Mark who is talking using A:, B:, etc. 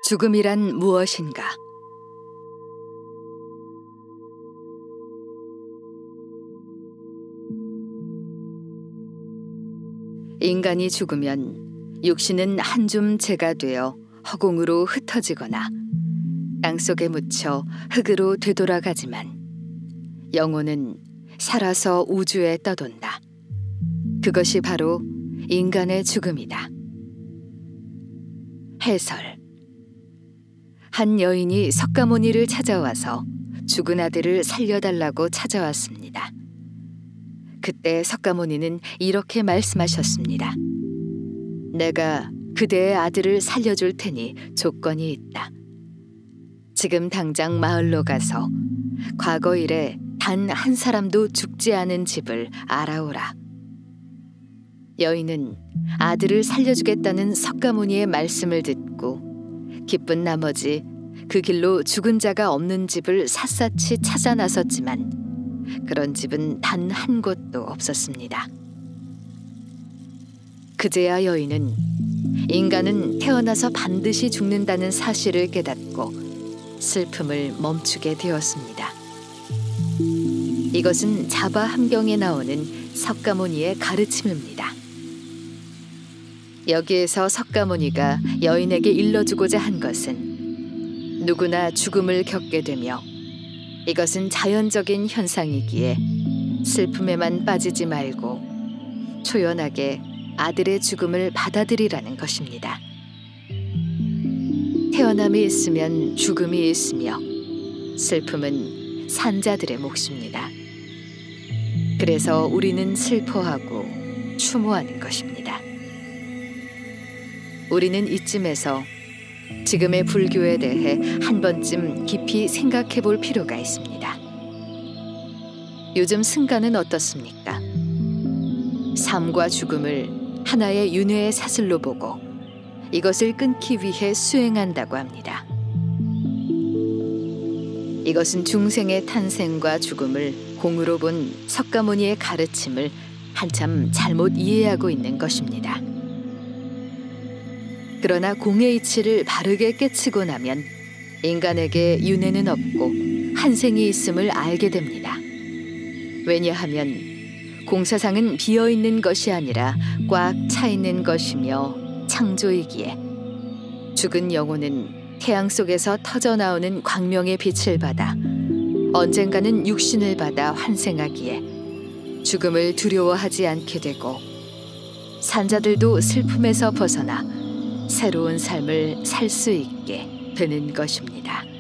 A: 죽음이란 무엇인가? 인간이 죽으면 육신은 한 줌 재가 되어 허공으로 흩어지거나 땅속에 묻혀 흙으로 되돌아가지만 영혼은 살아서 우주에 떠돈다. 그것이 바로 인간의 죽음이다. 해설. 한 여인이 석가모니를 찾아와서 죽은 아들을 살려달라고 찾아왔습니다. 그때 석가모니는 이렇게 말씀하셨습니다. 내가 그대의 아들을 살려줄 테니 조건이 있다. 지금 당장 마을로 가서 과거 일에 단 한 사람도 죽지 않은 집을 알아오라. 여인은 아들을 살려주겠다는 석가모니의 말씀을 듣고 기쁜 나머지 그 길로 죽은 자가 없는 집을 샅샅이 찾아 나섰지만 그런 집은 단 한 곳도 없었습니다. 그제야 여인은 인간은 태어나서 반드시 죽는다는 사실을 깨닫고 슬픔을 멈추게 되었습니다. 이것은 자바 함경에 나오는 석가모니의 가르침입니다. 여기에서 석가모니가 여인에게 일러주고자 한 것은 누구나 죽음을 겪게 되며 이것은 자연적인 현상이기에 슬픔에만 빠지지 말고 초연하게 아들의 죽음을 받아들이라는 것입니다. 태어남이 있으면 죽음이 있으며 슬픔은 산자들의 몫입니다. 그래서 우리는 슬퍼하고 추모하는 것입니다. 우리는 이쯤에서 지금의 불교에 대해 한 번쯤 깊이 생각해 볼 필요가 있습니다. 요즘 승가는 어떻습니까? 삶과 죽음을 하나의 윤회의 사슬로 보고 이것을 끊기 위해 수행한다고 합니다. 이것은 중생의 탄생과 죽음을 공으로 본 석가모니의 가르침을 한참 잘못 이해하고 있는 것입니다. 그러나 공의 이치를 바르게 깨치고 나면 인간에게 윤회는 없고 한생이 있음을 알게 됩니다. 왜냐하면 공사상은 비어있는 것이 아니라 꽉 차 있는 것이며 창조이기에 죽은 영혼은 태양 속에서 터져나오는 광명의 빛을 받아 언젠가는 육신을 받아 환생하기에 죽음을 두려워하지 않게 되고 산자들도 슬픔에서 벗어나 새로운 삶을 살 수 있게 되는 것입니다.